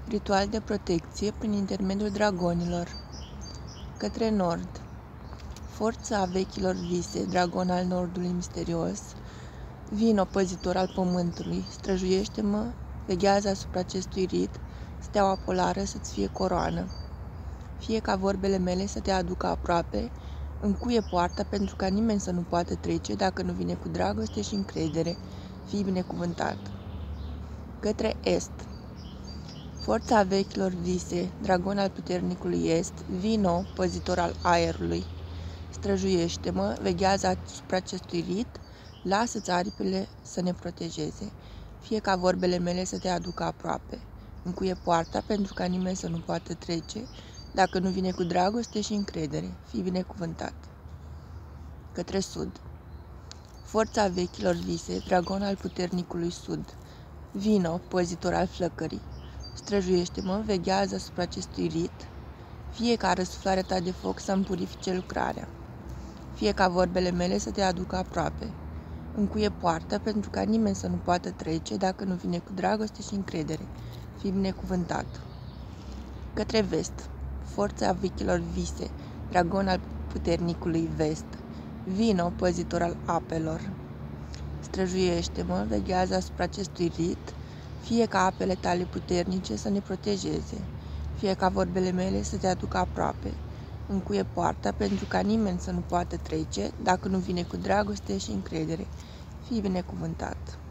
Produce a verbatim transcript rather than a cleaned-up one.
Ritual de protecție prin intermediul dragonilor. Către nord. Forța vechilor vise, dragon al nordului misterios, vino păzitor al pământului, străjuiește-mă, veghează asupra acestui rit, steaua polară să-ți fie coroană. Fie ca vorbele mele să te aducă aproape, încuie poarta pentru ca nimeni să nu poată trece dacă nu vine cu dragoste și încredere, fii binecuvântat. Către est. Forța vechilor vise, dragon al puternicului est, vino, păzitor al aerului, străjuiește-mă, veghează asupra acestui rit, lasă-ți aripile să ne protejeze, fie ca vorbele mele să te aducă aproape. Încuie poarta pentru ca nimeni să nu poată trece, dacă nu vine cu dragoste și încredere, fii binecuvântat. Către sud. Forța vechilor vise, dragon al puternicului sud, vino, păzitor al flăcării, străjuiește-mă, veghează asupra acestui rit, fie ca răsuflarea ta de foc să-mi purifice lucrarea, fie ca vorbele mele să te aducă aproape. Încuie poarta pentru ca nimeni să nu poată trece dacă nu vine cu dragoste și încredere, fii binecuvântat. Către vest. Forța vechilor vise, dragon al puternicului vest, vino, păzitor al apelor, străjuiește-mă, veghează asupra acestui rit, fie ca apele tale puternice să ne protejeze, fie ca vorbele mele să te aducă aproape. Încuie poarta pentru ca nimeni să nu poată trece dacă nu vine cu dragoste și încredere, fii binecuvântat.